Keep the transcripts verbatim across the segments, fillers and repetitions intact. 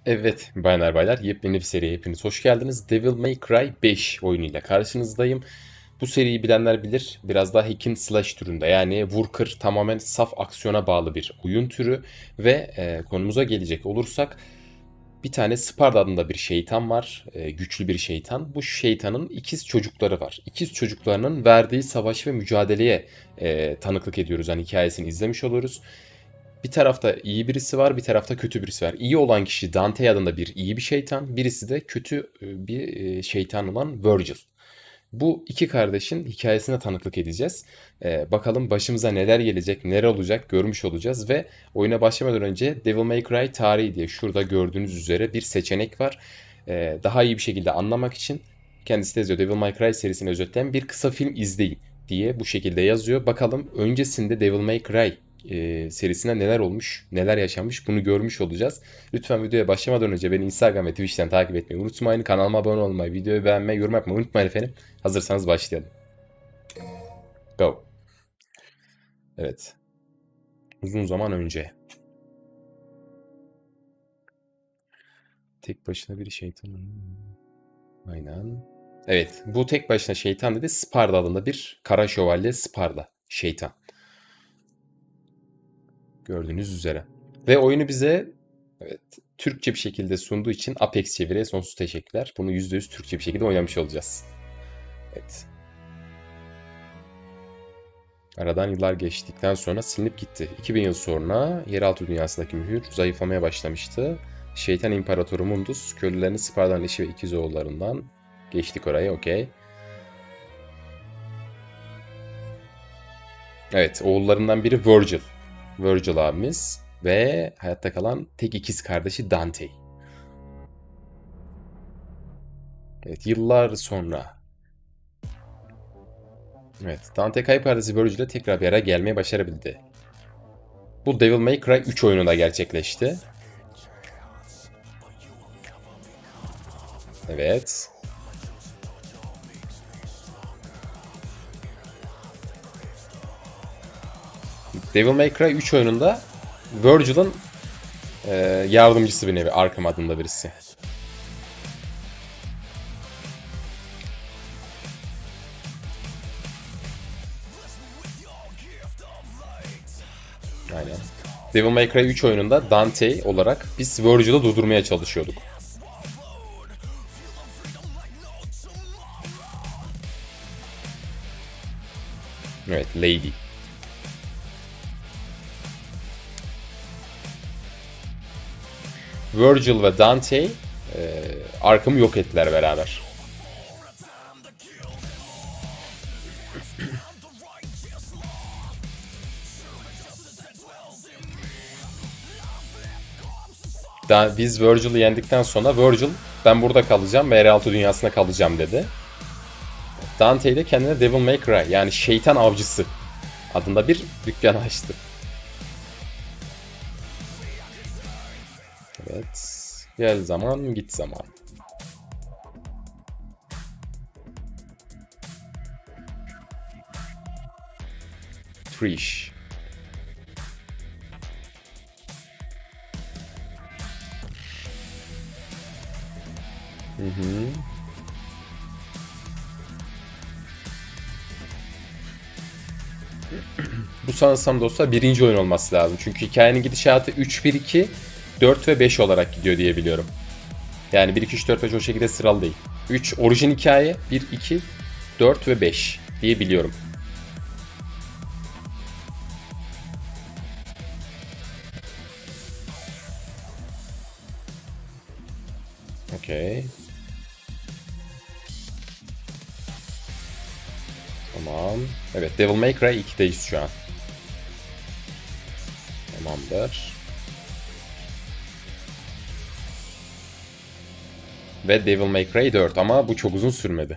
Evet, bayanlar baylar, yepyeni bir seriye hepiniz hoş geldiniz. Devil May Cry beş oyunuyla karşınızdayım. Bu seriyi bilenler bilir, biraz daha hack and slash türünde, yani vur kır, tamamen saf aksiyona bağlı bir oyun türü. Ve e, konumuza gelecek olursak, bir tane Sparda adında bir şeytan var, e, güçlü bir şeytan. Bu şeytanın ikiz çocukları var. İkiz çocuklarının verdiği savaş ve mücadeleye e, tanıklık ediyoruz, yani hikayesini izlemiş oluruz. Bir tarafta iyi birisi var, bir tarafta kötü birisi var. İyi olan kişi Dante adında bir iyi bir şeytan, birisi de kötü e, bir e, şeytan olan Virgil. Bu iki kardeşin hikayesine tanıklık edeceğiz. Ee, bakalım başımıza neler gelecek, neler olacak görmüş olacağız ve oyuna başlamadan önce Devil May Cry tarihi diye şurada gördüğünüz üzere bir seçenek var. Ee, daha iyi bir şekilde anlamak için kendisi de yazıyor. Devil May Cry serisini özetleyen bir kısa film izleyin diye bu şekilde yazıyor. Bakalım öncesinde Devil May Cry e, serisine neler olmuş, neler yaşanmış bunu görmüş olacağız. Lütfen videoya başlamadan önce beni Instagram ve Twitch'ten takip etmeyi unutmayın. Kanalıma abone olmayı, videoyu beğenmeyi, yorum yapmayı unutmayın efendim. Hazırsanız başlayalım. Go. Evet. Uzun zaman önce. Tek başına bir şeytan. Aynen. Evet. Bu tek başına şeytan dedi. Sparda adında bir kara şövalye Sparda. Şeytan. Gördüğünüz üzere. Ve oyunu bize evet, Türkçe bir şekilde sunduğu için Apex çeviriye sonsuz teşekkürler. Bunu yüzde yüz Türkçe bir şekilde oynamış olacağız. Evet. Aradan yıllar geçtikten sonra silinip gitti. iki bin yıl sonra yeraltı dünyasındaki mühür zayıflamaya başlamıştı. Şeytan İmparatoru Mundus, köylülerini Spartan eşi ve ikiz oğullarından geçtik orayı, okey. Evet, oğullarından biri Virgil. Virgil abimiz ve hayatta kalan tek ikiz kardeşi Dante. Evet, yıllar sonra. Evet, Dante kayıp kardeşi Virgil'e tekrar bir araya gelmeye başarabildi. Bu Devil May Cry üç oyununda gerçekleşti. Evet. Devil May Cry üç oyununda Virgil'ın e, yardımcısı bir nevi. Arkham adında birisi. Aynen. Devil May Cry üç oyununda Dante olarak biz Virgil'ı durdurmaya çalışıyorduk. Evet, Lady. Virgil ve Dante e, Arkham'ı yok ettiler beraber. Da, biz Virgil'ı yendikten sonra Virgil ben burada kalacağım ve yeraltı dünyasına kalacağım dedi. Dante de kendine Devil May Cry yani şeytan avcısı adında bir dükkan açtı. Evet. Gel zaman git zaman. Trish. Hı hı. Bu sanırsam dostlar birinci oyun olması lazım. Çünkü hikayenin gidişatı üç bir iki, dört ve beş olarak gidiyor diye biliyorum. Yani bir iki üç dört beş o şekilde sıralı değil. üç orijin hikaye, bir iki dört ve beş diye biliyorum. Okey. Tamam. Evet, Devil May Cry ikideyiz şu an. Tamamdır. Ve Devil May Cry dört ama bu çok uzun sürmedi.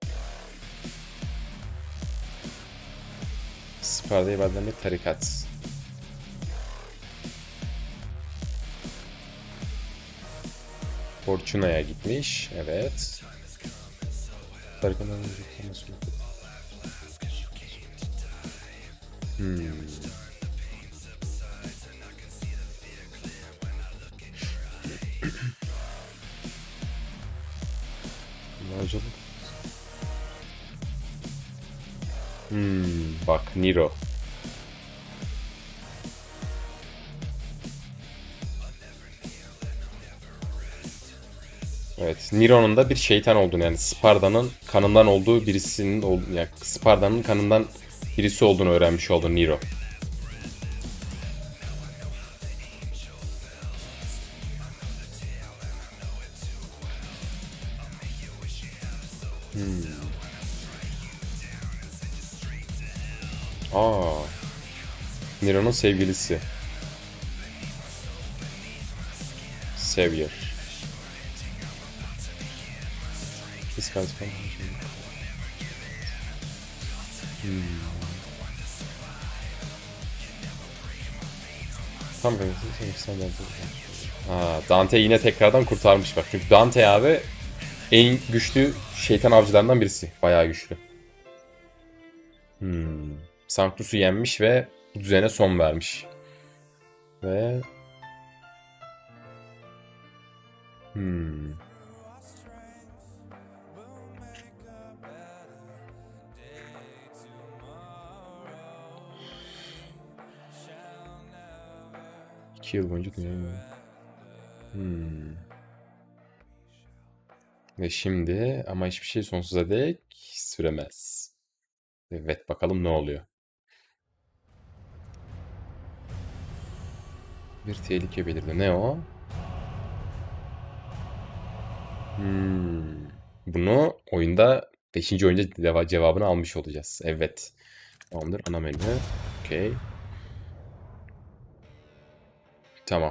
Sparda ibadelerine tarikat. Fortuna'ya gitmiş. Evet. Tarikatın Hmm. Yolculuk. Hmm, bak Nero. Evet, Nero'nun da bir şeytan olduğunu, yani Sparta'nın kanından olduğu birisinin olduğunu, yani Sparta'nın kanından birisi olduğunu öğrenmiş oldu Nero. Hmm. Aa, Nero'nun sevgilisi. Savior. Kıskanç falan. Hmm. Tam Aa, Dante yine tekrardan kurtarmış bak. Çünkü Dante abi en güçlü şeytan avcılarından birisi. Bayağı güçlü. Hmm. Sanctus'u yenmiş ve düzene son vermiş. Ve hmm. İki yıl boyunca hmm. Ve şimdi ama hiçbir şey sonsuza dek süremez. Evet, bakalım ne oluyor. Bir tehlike belirdi. Ne o? Hmm. Bunu oyunda beşinci oyunda cevabını almış olacağız. Evet. Tamamdır. Ana menü. Okey. Tamam.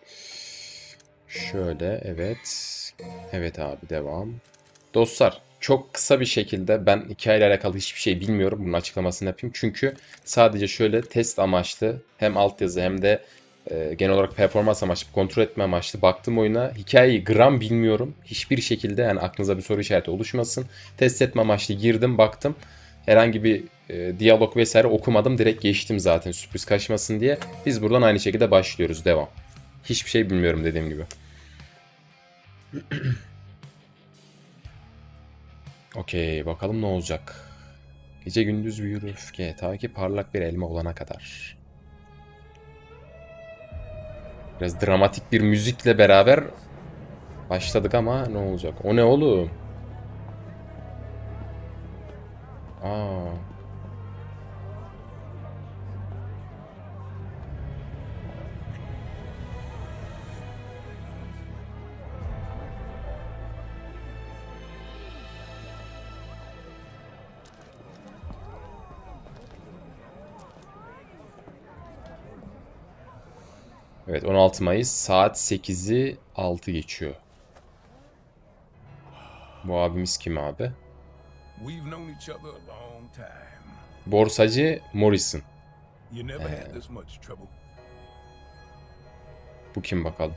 Şöyle, evet. Evet abi, devam. Dostlar, çok kısa bir şekilde ben hikayeyle alakalı hiçbir şey bilmiyorum. Bunun açıklamasını yapayım. Çünkü sadece şöyle test amaçlı, hem altyazı hem de e, genel olarak performans amaçlı, kontrol etme amaçlı baktım oyuna. Hikayeyi gram bilmiyorum. Hiçbir şekilde, yani aklınıza bir soru işareti oluşmasın. Test etme amaçlı girdim, baktım. Herhangi bir e, diyalog vesaire okumadım. Direkt geçtim zaten, sürpriz kaçmasın diye. Biz buradan aynı şekilde başlıyoruz. Devam. Hiçbir şey bilmiyorum dediğim gibi. Okey, bakalım ne olacak. Gece gündüz büyür öfke. Ta ki parlak bir elma olana kadar. Biraz dramatik bir müzikle beraber başladık ama ne olacak? O ne oğlum? Aa. Evet, on altı Mayıs saat sekizi altı geçiyor. Bu abimiz kim abi? Borsacı Morrison. Ee, bu kim bakalım?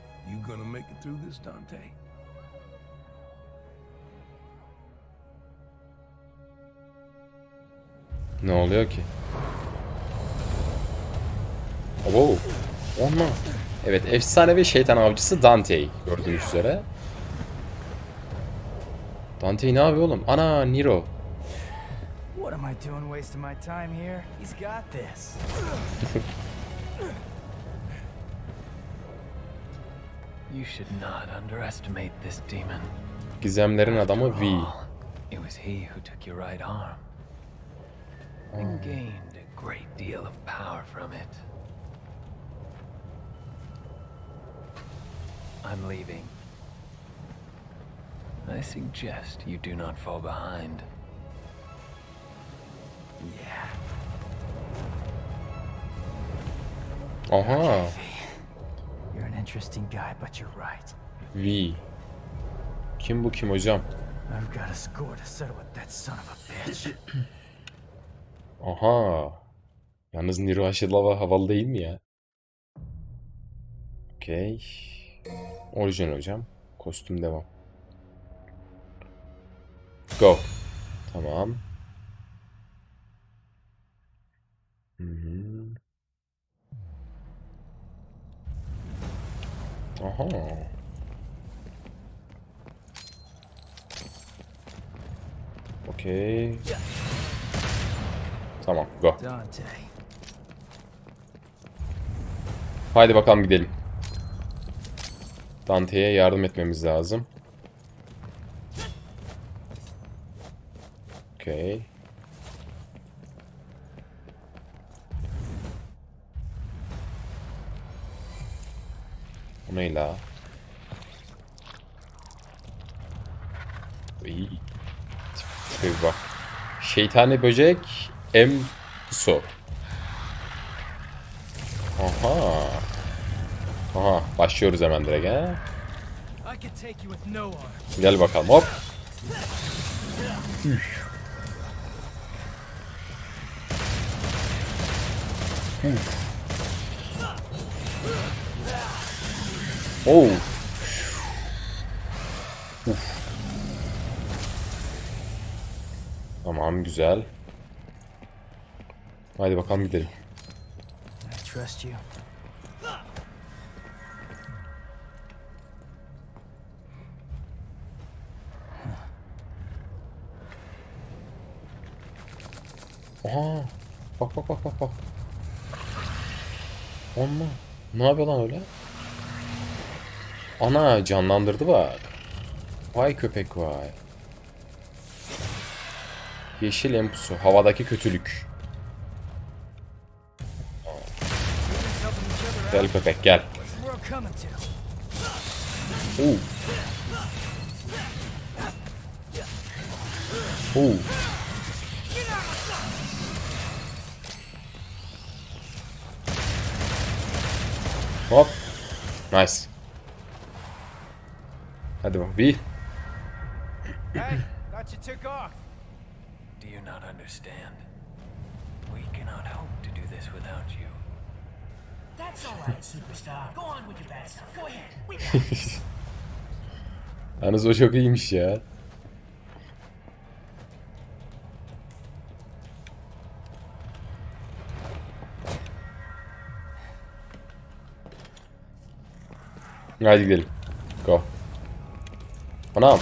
Ne oluyor ki? Oo. Onlar. Evet, efsanevi şeytan avcısı Dante gördüğünüz üzere. Dante ne yapıyor oğlum? Ana, Nero. What am I doing wasting my time here? He's got this. You should not underestimate this demon. Gizemlerin adamı V. It was he who took your right arm and gained a great deal of power from it. I'm leaving. I suggest you do not fall behind. Yeah. Aha. You're an interesting guy, but you're right. V. Kim bu kim hocam? I've got a score to settle with that son of a bitch. Aha. Yalnız Nero aşırı havalı değil mi ya? Okey. Orijinal hocam. Kostüm devam. Go. Tamam. Hı hı. Aha. Okey. Tamam, go. Dante. Haydi bakalım gidelim. Dante'ye yardım etmemiz lazım. Okey. Bu ne la? İyi. Tipe bak. Şeytani böcek Emso. Aha. Aha. Başlıyoruz hemen direkt he. Gel bakalım hop. Üf. Üf. Oh. Uf. Tamam güzel. Haydi bakalım gidelim. I trust you. Aha. Bak bak bak bak bak. Amma. Ne yapıyor lan öyle? Ana canlandırdı bak. Vay köpek vay. Yeşil empusu. Havadaki kötülük. Gel köpek gel. Oo. Oo. Hop. Nice. Hadi bak bir. Hey, thought you took off. Do you not understand? We cannot hope to do this without you. That's all right, superstar. Go on with your bad stuff. Go ahead. We got this. Yalnız o çok iyiymiş ya. Hadi gidelim. Go. Anam.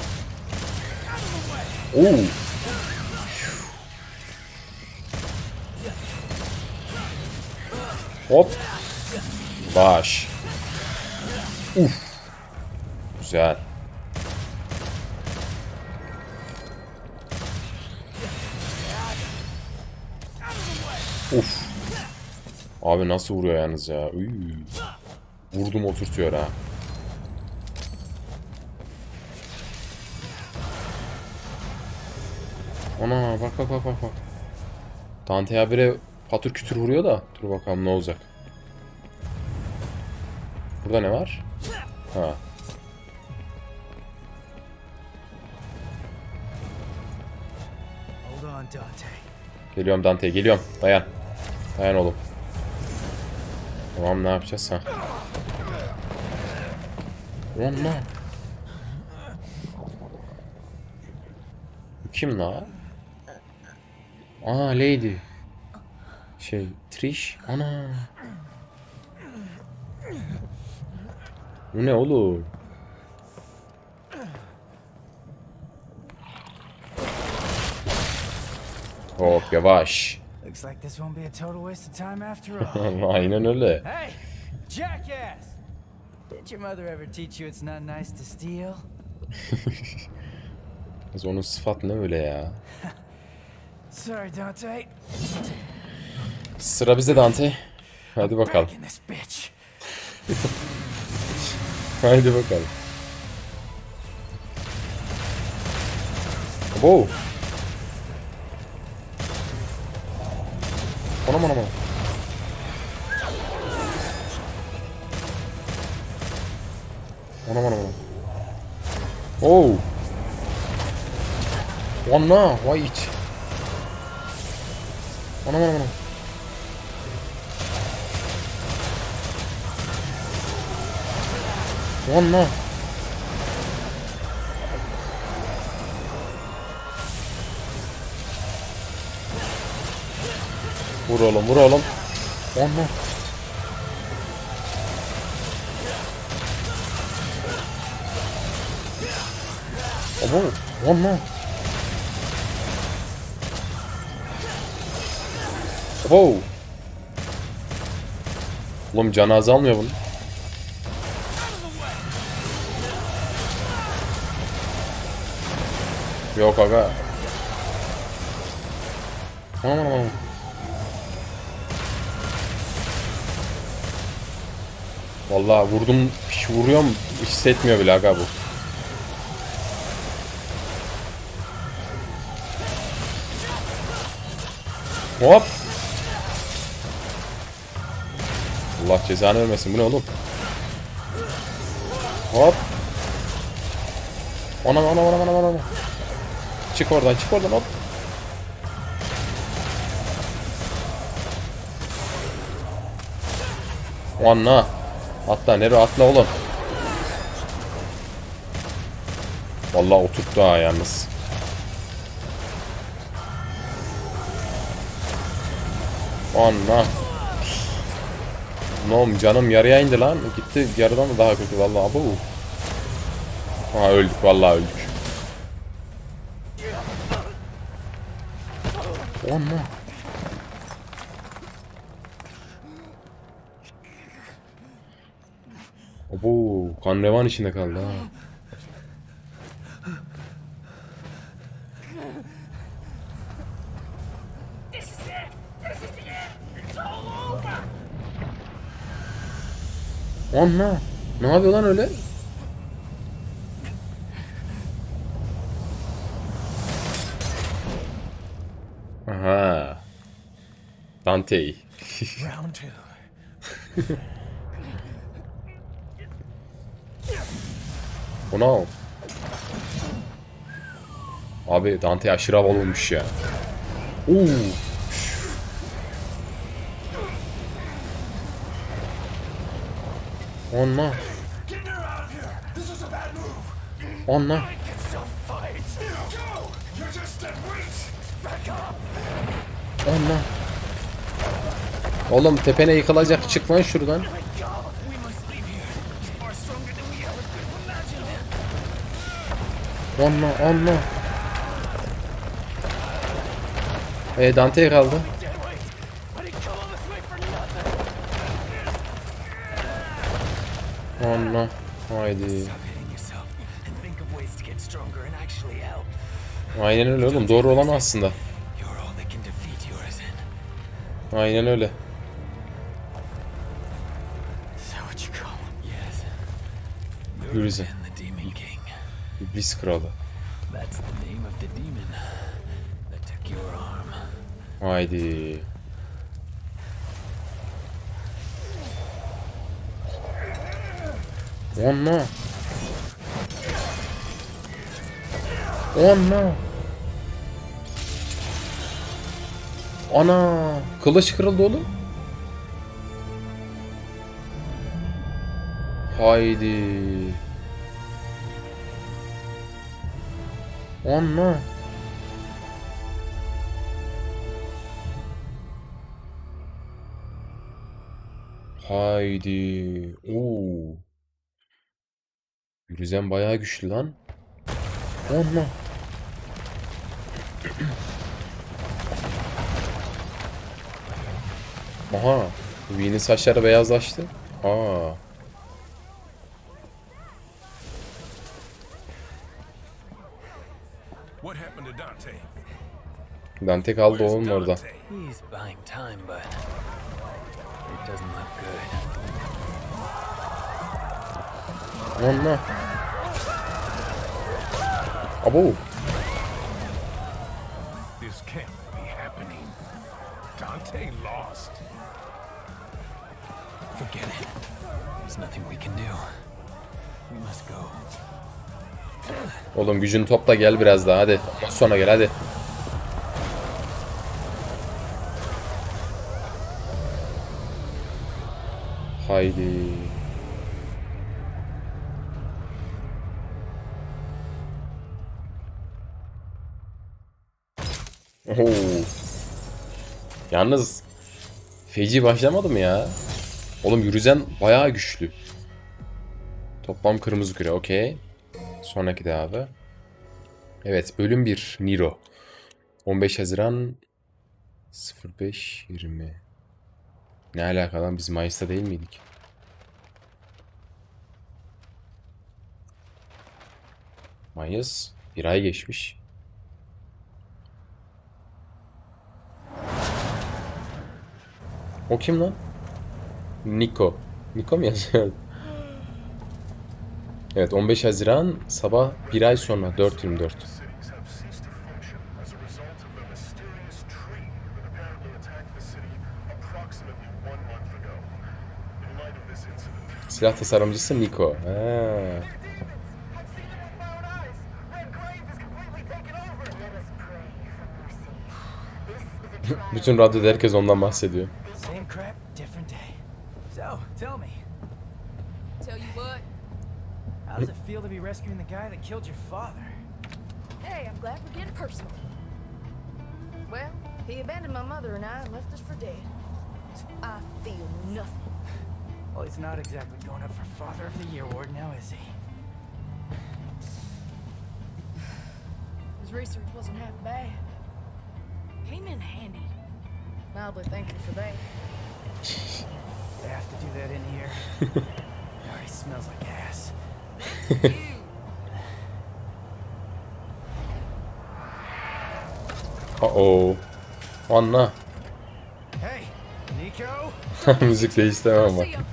Oo. Hop. Baş. Uf. Güzel. Uf. Abi nasıl vuruyor yalnız ya. Uy. Vurdum oturtuyor ha. Ana bak bak bak bak bak. Dante habire patır kütür vuruyor da. Dur bakalım ne olacak. Burada ne var? Ha. Hold on, Dante. Geliyorum Dante geliyorum. Dayan. Dayan oğlum. Tamam ne yapacağız ha? Lan lan. Bu kim la? Aa Lady. Şey Trish. Ana. Bu ne oğlum? Hop yavaş. Looks like this won't be a total waste of time after all. Aynen öyle. Hey, jackass! Did your mother ever teach you it's not nice to steal? Kız onun sıfat ne öyle ya? Sorry, Dante. Sıra bize Dante. Hadi bakalım. Back in this bitch. Hadi bakalım. Abo. Anam anam anam. Anam anam anam. Oh. Anna, wait. Anam anam anam. Anna. Vur oğlum, vur oğlum. Anna. Abo, anna. Oh. Oğlum canı azalmıyor bunun. Yok aga. Aman aman. Vallahi vurdum, vuruyorum, hissetmiyor bile aga bu. Hop. Allah cezanı vermesin, bu ne oğlum? Hop. Anam anam anam anam anam. Çık oradan, çık oradan, hop. Anla. Atla, nereye atla oğlum. Vallahi oturttu ha yalnız. Anla. Nom canım yarıya indi lan. Gitti yarıdan da daha kötü vallahi bu. Ha öldük vallahi öldük. Anla. Abo, kan revan içinde kaldı ha. Anla. Ne yapıyor lan öyle? Aha. Dante. Round two. Ona. Abi Dante aşırı havalı olmuş ya. Oo. Anla. Anla. Anla. Oğlum tepene yıkılacak, çık lan şuradan. Anla anla. E Dante'ye kaldı. Anla. Haydi. Aynen öyle oğlum. Doğru olan aslında. Aynen öyle. Yürüze. İblis kralı. Haydi. Anla. Anla. Ana. Kılıç kırıldı oğlum. Haydi. Anla. Haydi. Oo. Yürüzen bayağı güçlü lan. Anla. Aha. V'nin saçları beyazlaştı. Aa. What happened to Dante? Dante kaldı oğlum orada. He's buying time, but it doesn't look good. Anla. Abo. This can't be happening. Dante lost. Forget it. There's nothing we can do. We must go. Oğlum gücünü topla gel biraz daha hadi. Ondan sonra gel hadi. Haydi. Oo. Yalnız feci başlamadı mı ya? Oğlum Yürüzen bayağı güçlü. Toplam kırmızı küre, okey. Sonraki de abi. Evet, bölüm bir Nero. on beş Haziran sıfır beş yirmi. Ne alaka lan, biz Mayıs'ta değil miydik? Mayıs bir ay geçmiş. O kim lan? Niko. Niko mu yazıyor? Evet, on beş Haziran sabah bir ay sonra dört yirmi dört. Silah tasarımcısı Niko. Ha. Bütün radyoda herkes ondan bahsediyor. Same crap, different day. So, tell me, Tell you what. how does it feel to be rescuing the guy that killed your father? Hey, I'm glad we're getting personal. Well, he abandoned my mother and I and left us for dead. So I feel nothing. Well, he's not exactly going up for Father of the Year award now, is he? His research wasn't half bad. Came in handy. Mildly thankful for that. They have to do that in here. It already smells like ass. Uh-oh. Anla. Hey, Nico? Müzik de istemem ama. See ya.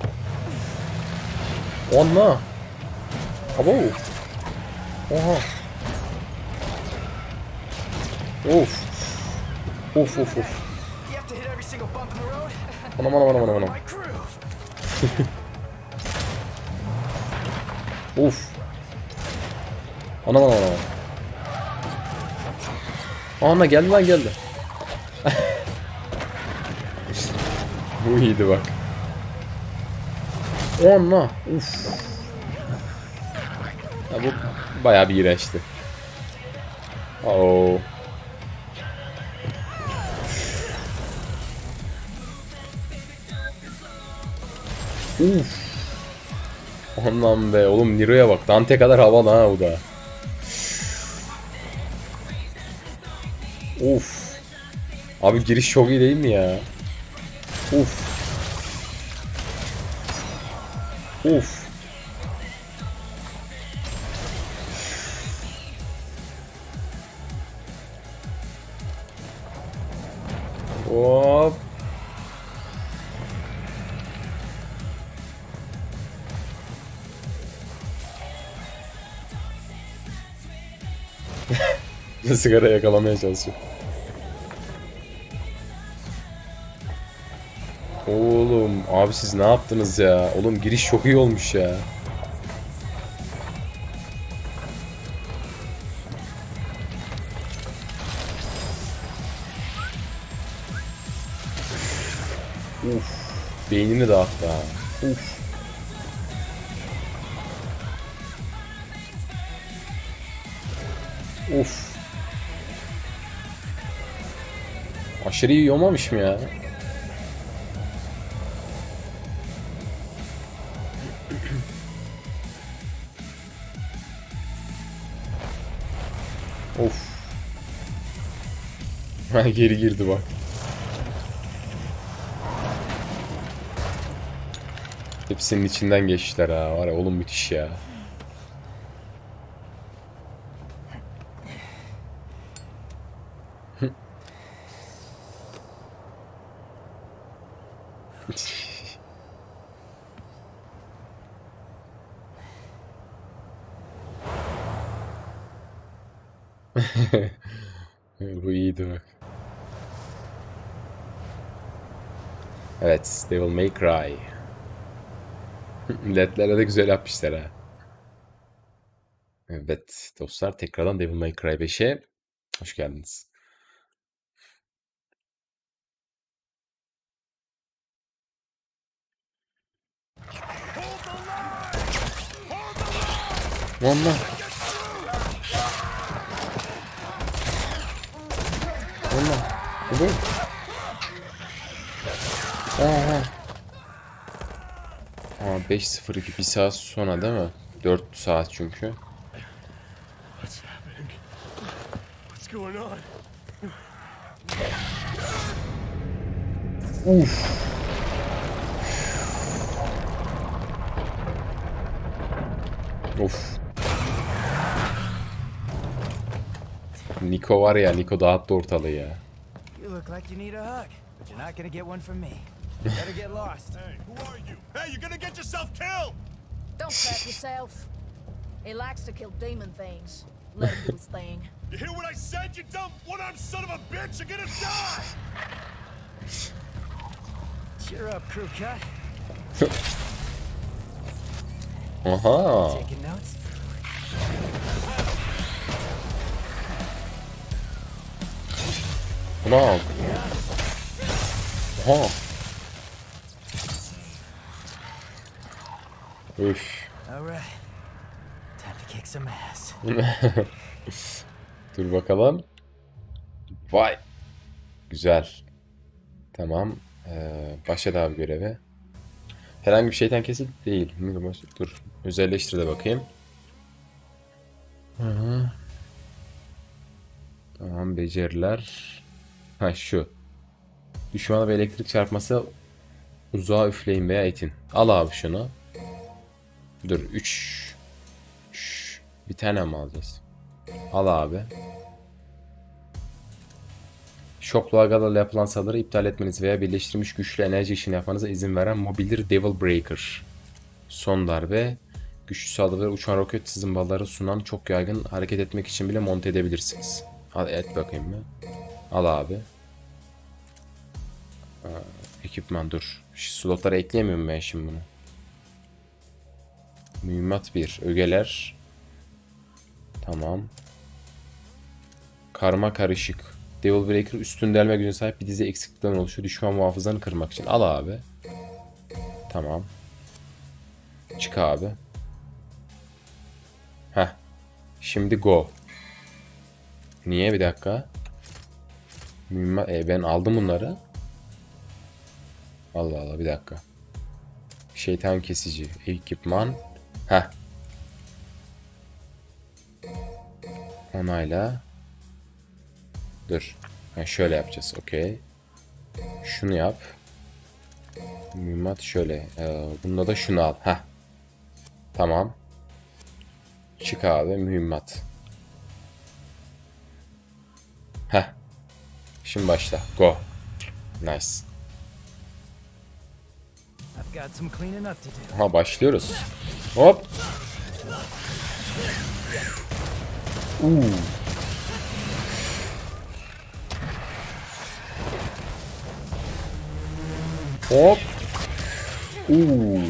Anla. Abo. Oha. Of. Of of of. You have to hit every single bump in the road? Anam anam anam anam. My groove. Of. Anam anam anam. Ana geldi lan geldi. Bu iyiydi bak. Ana. Uf. Ya bu bayağı bir iğrençti. Oo. Uf. Ondan be oğlum, Niro'ya bak. Dante kadar havalı ha o da. Uf. Abi giriş çok iyi değil mi ya? Uf. Uf. Hop. Sigara yakalamaya çalışıyor. Oğlum abi siz ne yaptınız ya? Oğlum giriş çok iyi olmuş ya. Uf. Beynini dağıttı ha. Uf. Uf. Aşırı iyi olmamış mı ya? Of. Ha, geri girdi bak. Hepsinin içinden geçtiler ha. Var ya oğlum, müthiş ya. Bu iyiydi bak. Evet, Devil May Cry. Ledlere de güzel yapmışlar ha. Evet dostlar, tekrardan Devil May Cry beşe hoş geldiniz. Valla. Valla. Bu. Aha. Aa, beş sıfır iki, bir saat sonra değil mi? dört saat çünkü. What's happening? What's going on? Uf. Of. Niko var ya, Niko dağıttı ortalığı ya. You look like you need a hug, but you're not gonna get one from me. Better get lost. Hey, who are you? Hey, you're gonna get yourself killed! Don't trap yourself. He likes to kill demon things. Let him do his thing. You hear what I said, you dumb one-armed son of a bitch? You're gonna die! Cheer up, crew cut. Aha. Taking notes? Ulan. Aha. Üf. All right. Time to kick some ass. Dur bakalım. Vay. Güzel. Tamam. Ee, başladı abi göreve. Herhangi bir şeytan kesit değil. Dur. Özelleştir de bakayım. Hı -hı. Tamam, beceriler. Ha şu. Düşmana bir elektrik çarpması uzağa üfleyin veya itin. Al abi şunu. Dur üç. Bir tane mi alacağız? Al abi. Şok dalgalarla yapılan saldırı iptal etmeniz veya birleştirilmiş güçlü enerji işini yapmanıza izin veren mobildir Devil Breaker. Son darbe. Güçlü saldırıları uçan roket zımbaları sunan çok yaygın, hareket etmek için bile monte edebilirsiniz. Al et bakayım mı? Al abi. Aa, ekipman dur. Şu slotlara ekleyemiyorum ben şimdi bunu. Mühimmat bir. Ögeler. Tamam. Karma karışık. Devil Breaker üstün delme gücüne sahip bir dizi eksiklikten oluşuyor. Düşman muhafızlarını kırmak için. Al abi. Tamam. Çık abi. Heh. Şimdi go. Niye? Bir dakika. Mühimmat. E, ben aldım bunları. Allah Allah, bir dakika. Şeytan kesici. Ekipman. Heh. Onayla. Dur. Ha, şöyle yapacağız. Okey. Şunu yap. Mühimmat şöyle. Ee, bunda da şunu al. Heh. Tamam. Çık abi. Mühimmat. Heh. Şimdi başla. Go. Nice. I've got some cleaning up to do. Ha, başlıyoruz. Hop. Uuu. Hop. Uuu.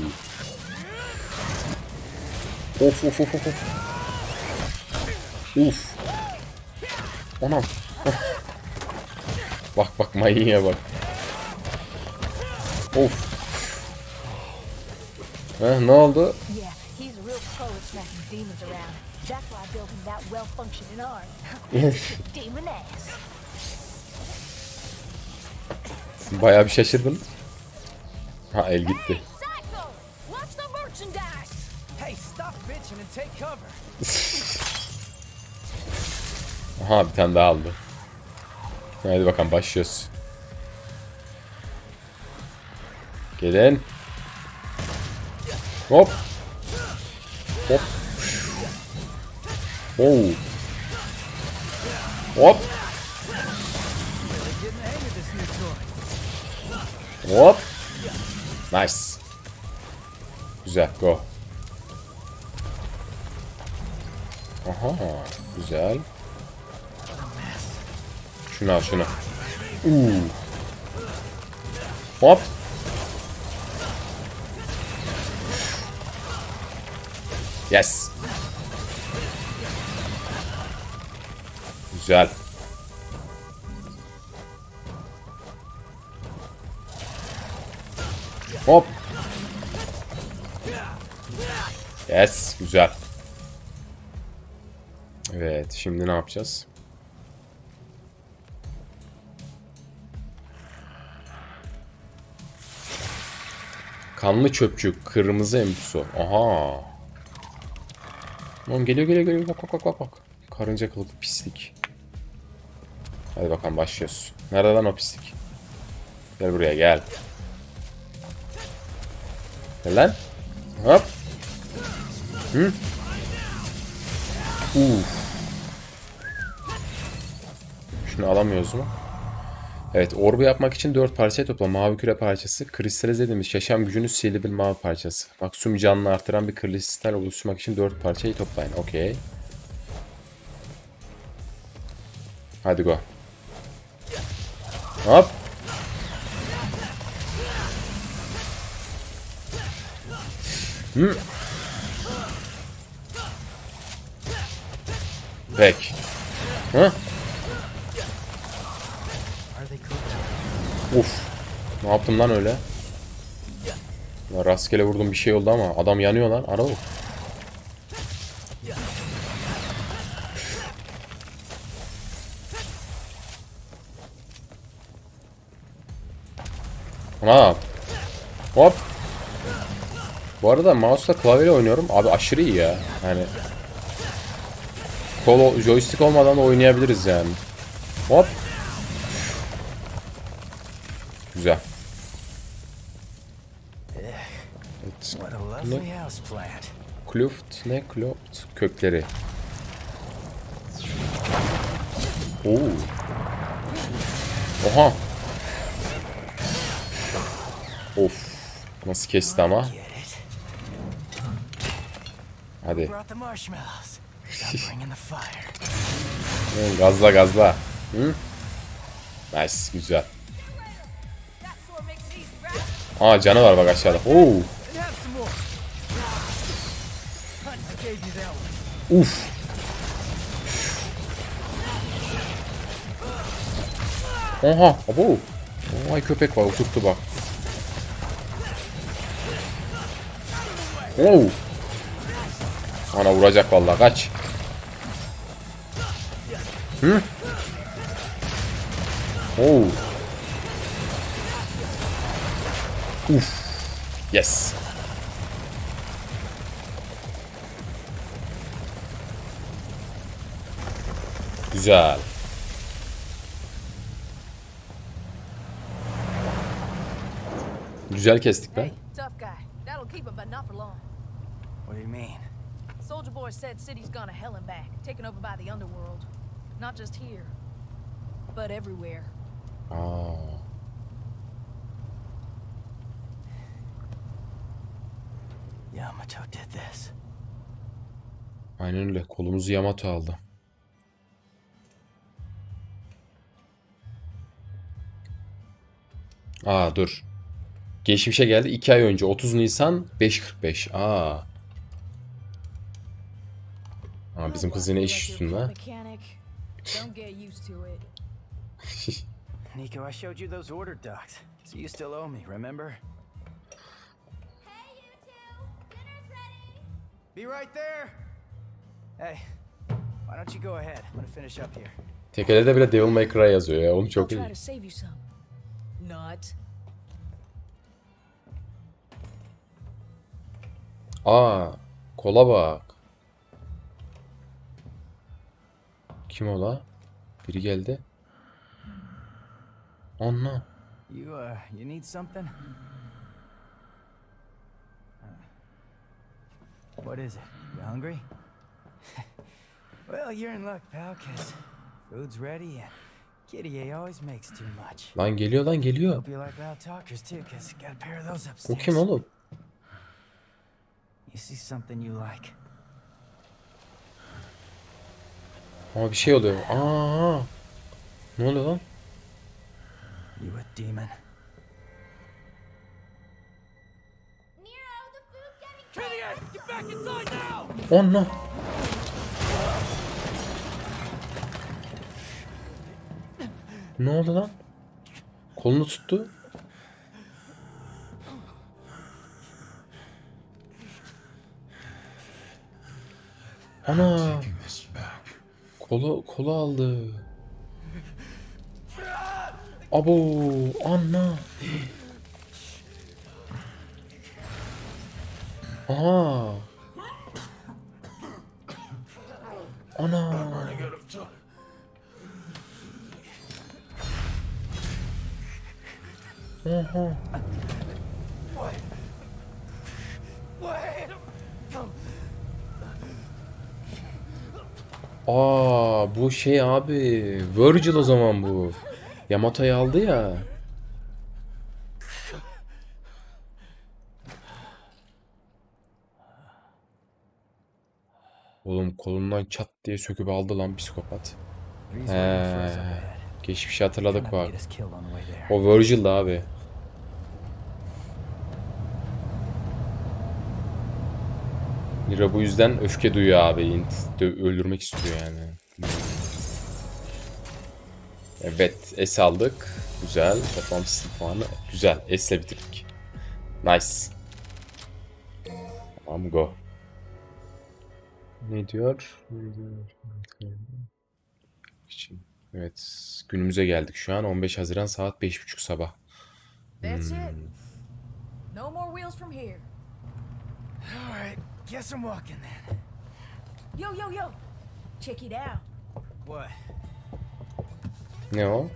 Of of of of of. Uf. Anam. Bak bak, manyağa bak. Of. Heh, ne oldu? Yeah, he's a real pro at smacking demons around. That's why I built him that well-functioning arm. Demon ass. Bayağı bir şaşırdın. Ha, el gitti. Psycho! Watch the merchandise! Hey, stop bitching and take cover. Aha, bir tane daha aldı. Hadi bakalım, başlıyoruz. Gelin. Hop. Hop. Oo. Hop. Getting the hang of this new toy. Hop. Nice. Güzel, go. Aha, güzel. Şunu al, şunu. Uuu. Hop. Yes. Güzel. Hop. Yes, güzel. Evet, şimdi ne yapacağız? Kanlı çöpçü, kırmızı embusu. Aha. Lan geliyor geliyor geliyor. Bak bak bak bak. Karınca kılıklı pislik. Hadi bakalım, başlıyoruz. Nerede lan o pislik? Gel buraya gel. Gel lan. Hop. Hı? Uf. Şunu alamıyoruz mu? Evet, orbu yapmak için dört parçayı topla. Mavi küre parçası, kristalize edilmiş yaşam gücünü sihirli bir mavi parçası. Maksimum canını artıran bir kristal oluşturmak için dört parçayı toplayın. Okey. Hadi go. Hop. Hmm. Pek. Hı? Uf. Ne yaptım lan öyle? Ya rastgele vurdum bir şey oldu ama adam yanıyor lan. Ara o. Ha. Hop. Bu arada mouse'la klavyeyle oynuyorum. Abi aşırı iyi ya. Yani kol joystick olmadan da oynayabiliriz yani. Hop. Güzel. Evet. Ne? Kluft ne? Klopt kökleri. Oo. Oha. Of. Nasıl kesti ama? Hadi. Gazla gazla. Hı? Nice, güzel. Aa, canı var bak aşağıda. Oo. Uf. Oha, abo. Vay köpek var, oturttu bak. Oo. Ana vuracak vallahi, kaç. Hı? Oo. Uf. Yes. Güzel. Güzel kestik be. Hey, tough guy. That'll keep him, but not for long. What do you mean? Soldier Boy said city's gone to hell and back, taken over by the underworld. Not just here, but everywhere. Aa. Yamato did this. Aynen öyle. Kolumuzu Yamato aldı. Aa dur. Geçmişe geldi. iki ay önce. otuz Nisan beş kırk beş. Aa. Aa, bizim kız yine iş üstünde. Nico, I showed you those order docs. So you still owe me, remember? Hey, you two! Dinner's ready! Be right there! Hey, why don't you go ahead? I'm gonna finish up here. Tekelede bile Devil May Cry yazıyor ya. Onu çok iyi. Not. Aa, kola bak. Kim o la? Biri geldi. Anla. You, uh, you need something? What is it? You hungry? Well, you're in luck, pal, cause food's ready and Kitty A always makes too much. Lan geliyor lan geliyor. Hope you like loud talkers too, cause got a pair of those O upstairs. kim oğlum? You see something you like? Ama bir şey oluyor. Aa. Ne oluyor lan? You a demon? Nero, the food's getting cold! Get back inside now! Anla. Ne oldu lan? Kolunu tuttu. Ana. Kolu, kolu aldı. Abo, Anna. Aha. Ana. Aa, bu şey abi. Virgil o zaman bu. Yamato'yu aldı ya. Oğlum kolundan çat diye söküp aldı lan psikopat. He, geçmişi hatırladık bak. O Virgil'di abi. Mira bu yüzden öfke duyuyor abi. İnt- dö- Öldürmek istiyor yani. Evet, S aldık. Güzel. Toplam sınıf puanı. Güzel. S'le bitirdik. Nice. Tamam, go. Ne diyor? Ne diyor? için. Evet, günümüze geldik şu an. on beş Haziran saat beş buçuk sabah. That's it. No more wheels from here. All right, guess I'm walking then. Yo, yo, yo. Check it out. What? Ne o?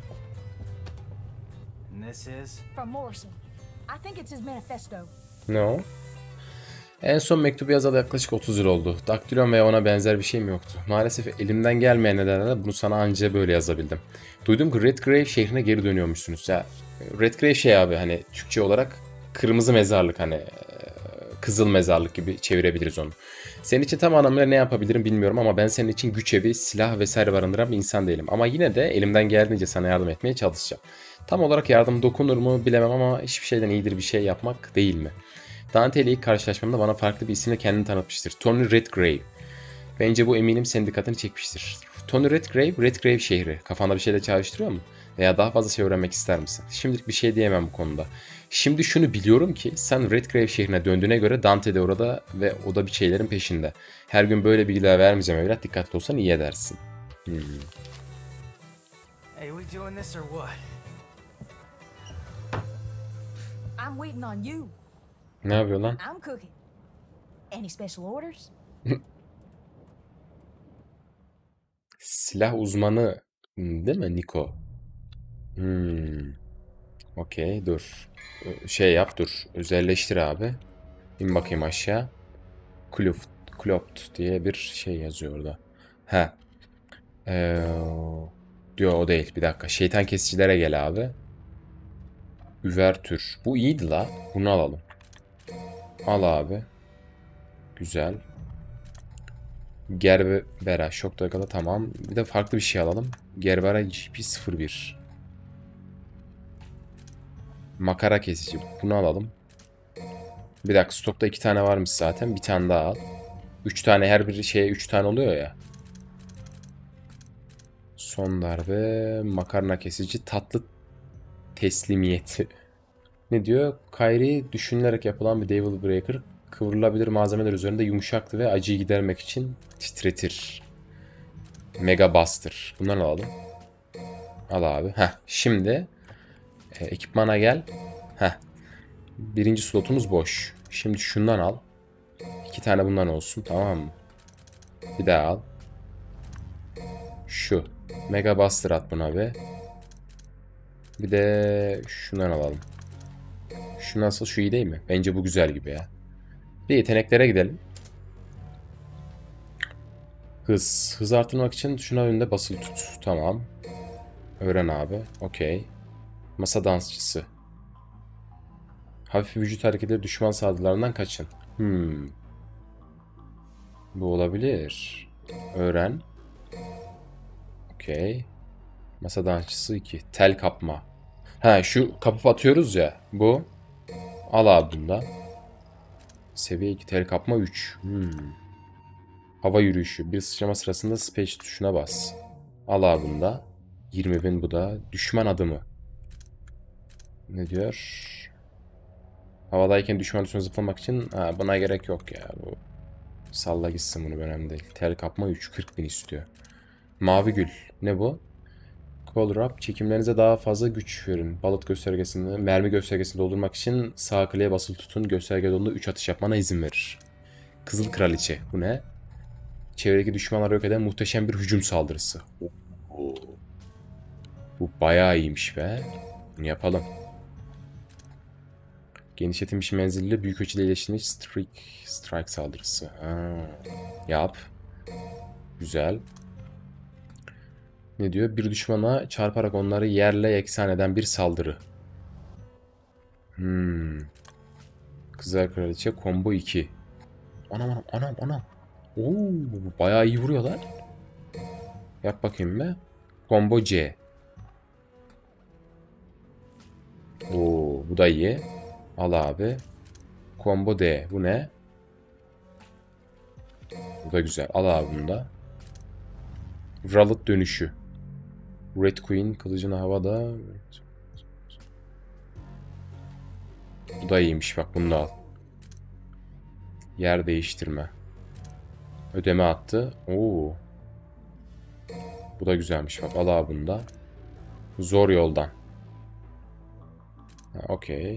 And this is? From Morrison. I think it's his manifesto. Ne o? En son mektubu yazalı yaklaşık otuz yıl oldu. Daktilon veya ona benzer bir şeyim yoktu. Maalesef elimden gelmeyen nedenlerle bunu sana anca böyle yazabildim. Duydum ki Redgrave şehrine geri dönüyormuşsunuz. Ya Redgrave şey abi, hani Türkçe olarak kırmızı mezarlık, hani kızıl mezarlık gibi çevirebiliriz onu. Senin için tam anlamıyla ne yapabilirim bilmiyorum ama ben senin için güç evi, silah vesaire barındıran bir insan değilim. Ama yine de elimden geldiğince sana yardım etmeye çalışacağım. Tam olarak yardım dokunur mu bilemem ama hiçbir şeyden iyidir bir şey yapmak değil mi? Dante ile ilk karşılaşmamda bana farklı bir isimle kendini tanıtmıştır. Tony Redgrave. Bence bu eminim senin dikkatini çekmiştir. Tony Redgrave, Redgrave şehri. Kafanda bir şeyle çağrıştırıyor mu? Veya daha fazla şey öğrenmek ister misin? Şimdilik bir şey diyemem bu konuda. Şimdi şunu biliyorum ki sen Redgrave şehrine döndüğüne göre Dante de orada ve o da bir şeylerin peşinde. Her gün böyle bilgiler vermeyeceğim evlat. Dikkatli olsan iyi edersin. Hmm. Hey, we doing this or what? I'm waiting on you. Ne yapıyor lan? I'm cooking. Any special orders? Silah uzmanı değil mi Niko? Hmm. Okey, dur. Şey yap, dur. Özelleştir abi. İn bakayım aşağı. Kluft, Klopt diye bir şey yazıyor orada. He. Ee, diyor o değil. Bir dakika. Şeytan kesicilere gel abi. Üvertür. Bu iyiydi la. Bunu alalım. Al abi. Güzel. Gerbera. Şok dakikada tamam. Bir de farklı bir şey alalım. Gerbera G P sıfır bir. Makara kesici. Bunu alalım. Bir dakika, stokta iki tane varmış zaten. Bir tane daha al. Üç tane, her bir şeye üç tane oluyor ya. Son darbe. Makarna kesici. Tatlı teslimiyeti. Ne diyor? Kyrie düşünülerek yapılan bir Devil Breaker. Kıvrılabilir malzemeler üzerinde yumuşaktı ve acıyı gidermek için titretir. Mega Buster. Bundan alalım. Al abi. Heh. Şimdi e, ekipmana gel. Heh. Birinci slotumuz boş. Şimdi şundan al. İki tane bundan olsun, tamam mı? Bir daha al. Şu. Mega Buster at buna be. Bir de şundan alalım. Şu nasıl? Şu iyi değil mi? Bence bu güzel gibi ya. Bir yeteneklere gidelim. Hız. Hız artırmak için şuna önünde basılı tut. Tamam. Öğren abi. Okey. Masa dansçısı. Hafif vücut hareketleri düşman saldırılarından kaçın. Hmm. Bu olabilir. Öğren. Okey. Masa dansçısı iki. Tel kapma. Ha, şu kapıp atıyoruz ya. Bu. Al abi bunda. Seviye iki. Tel kapma üç. Hmm. Hava yürüyüşü. Bir sıçrama sırasında space tuşuna bas. Al abi bunda. yirmi bin bu da. Düşman adımı. Ne diyor? Havadayken düşman üstüne zıplamak için ha, buna gerek yok ya. Bu salla gitsin, bunu önemli değil. Tel kapma üç. kırk bin istiyor. Mavi gül. Ne bu? Call Wrap. Çekimlerinize daha fazla güç verin. Balıt göstergesini, mermi göstergesini doldurmak için sağ kliğe basılı tutun. Gösterge dolduğunda üç atış yapmana izin verir. Kızıl Kraliçe. Bu ne? Çevredeki düşmanları yok eden muhteşem bir hücum saldırısı. Oo. Bu bayağı iyiymiş be. Bunu yapalım. Genişletilmiş menzilli büyük ölçüde iyileştirilmiş strike, strike saldırısı. Ha. Yap. Güzel. Ne diyor? Bir düşmana çarparak onları yerle yeksan eden bir saldırı. Hmm. Kızlar Kraliçe combo iki. Anam anam anam anam. Oo, bayağı iyi vuruyorlar. Yap bakayım be. Combo C. Oo, bu da iyi. Al abi. Combo D. Bu ne? Bu da güzel. Al abi bunu da. Rallet dönüşü. Red Queen kılıcını havada. Bu da iyiymiş. Bak bunu da al. Yer değiştirme. Ödeme attı. Oo. Bu da güzelmiş. Bak al abi bunu da. Zor yoldan. Okey.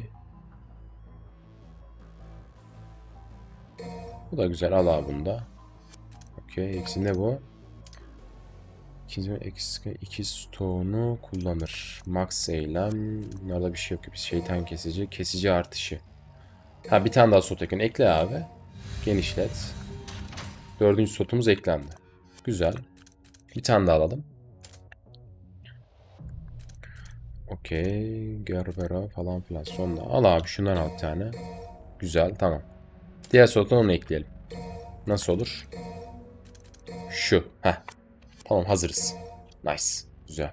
Bu da güzel. Al abi bunu da. Okey. Eksi ne bu? İkinci eksi iki stone'u kullanır. Max eylem. Bunlarda bir şey yok. Bir şeytan kesici. Kesici artışı. Ha bir tane daha slot eklen. Ekle abi. Genişlet. Dördüncü slotumuz eklendi. Güzel. Bir tane daha alalım. Okey. Gerbera falan filan. Sonra al abi şundan al bir tane. Güzel tamam. Diğer slottan onu ekleyelim. Nasıl olur? Şu. Heh. Tamam hazırız. Nice. Güzel.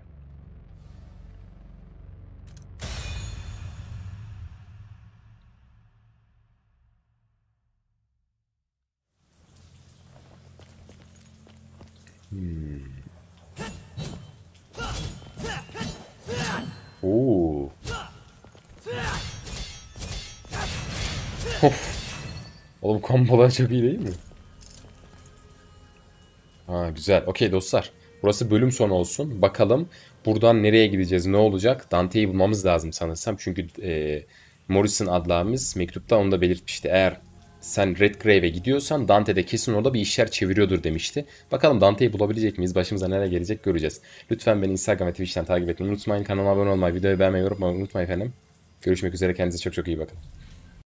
Hmm. Oo. Of. Oğlum kombolar çok iyi değil mi? Ha güzel. Okey dostlar. Burası bölüm sonu olsun. Bakalım buradan nereye gideceğiz? Ne olacak? Dante'yi bulmamız lazım sanırsam. Çünkü e, Morrison adlı abimiz mektupta onu da belirtmişti. Eğer sen Redgrave'e gidiyorsan Dante de kesin orada bir işler çeviriyordur demişti. Bakalım Dante'yi bulabilecek miyiz? Başımıza neler gelecek göreceğiz. Lütfen beni Instagram ve Twitch'ten takip etmeyi unutmayın. Kanalıma abone olmayı, videoyu beğenmeyi, yorum yapmayı unutmayın efendim. Görüşmek üzere. Kendinize çok çok iyi bakın.